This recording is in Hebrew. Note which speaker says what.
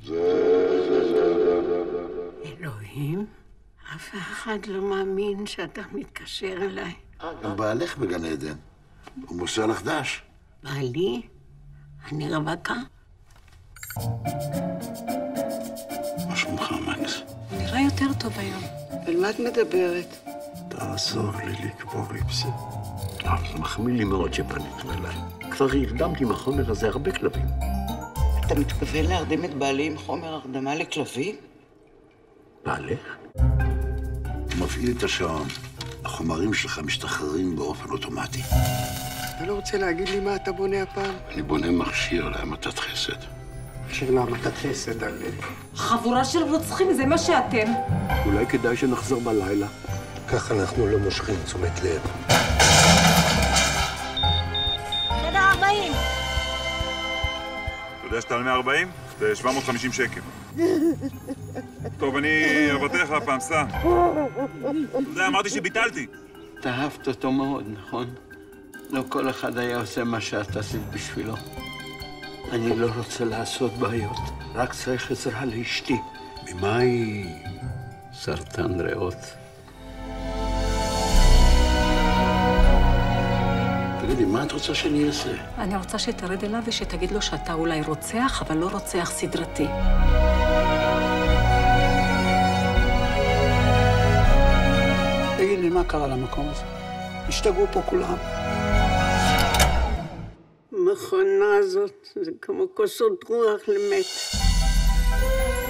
Speaker 1: אלוהים, אף אחד לא מאמין שאתה מתקשר אליי.
Speaker 2: גם בעלך בגן עדן. הוא מוסר לך דש.
Speaker 1: בעלי? אני רווקה?
Speaker 2: מה שלומך, מקס?
Speaker 1: נראה יותר טוב היום.
Speaker 3: על מה את מדברת?
Speaker 4: תעזור לי לקבור איפסי. זה מחמיא לי מאוד שפנית אליי. כבר הרדמתי עם החומר הזה הרבה כלבים.
Speaker 3: אתה מתכוון להרדים את בעלי עם חומר הרדמה לכלבים?
Speaker 4: בעלך?
Speaker 2: הוא מפעיל את השעון. החומרים שלך משתחררים באופן אוטומטי.
Speaker 3: אתה לא רוצה להגיד לי מה אתה בונה הפעם?
Speaker 2: אני בונה מכשיר להמתת חסד.
Speaker 3: מכשיר להמתת חסד, הלב.
Speaker 5: חבורה של רוצחים, זה מה שאתם.
Speaker 4: אולי כדאי שנחזור בלילה.
Speaker 6: כך אנחנו לא מושכים תשומת לב.
Speaker 5: חדר 40.
Speaker 7: אתה יודע שאתה על 140? זה 750 שקל. טוב, אני אבטח לה פעם, סע. זה אמרתי שביטלתי.
Speaker 3: אתה אהבת אותו מאוד, נכון? לא כל אחד היה עושה מה שאת עשית בשבילו. אני לא רוצה לעשות בעיות, רק צריך עזרה לאשתי.
Speaker 4: ממה היא?
Speaker 3: סרטן ריאות.
Speaker 2: תגידי, מה את רוצה שאני אעשה?
Speaker 1: אני רוצה שתרד אליו ושתגיד לו שאתה אולי רוצח, אבל לא רוצח סדרתי.
Speaker 3: תגיד לי, מה קרה למקום הזה? השתגעו פה כולם.
Speaker 1: המכונה הזאת זה כמו כוסות רוח למת.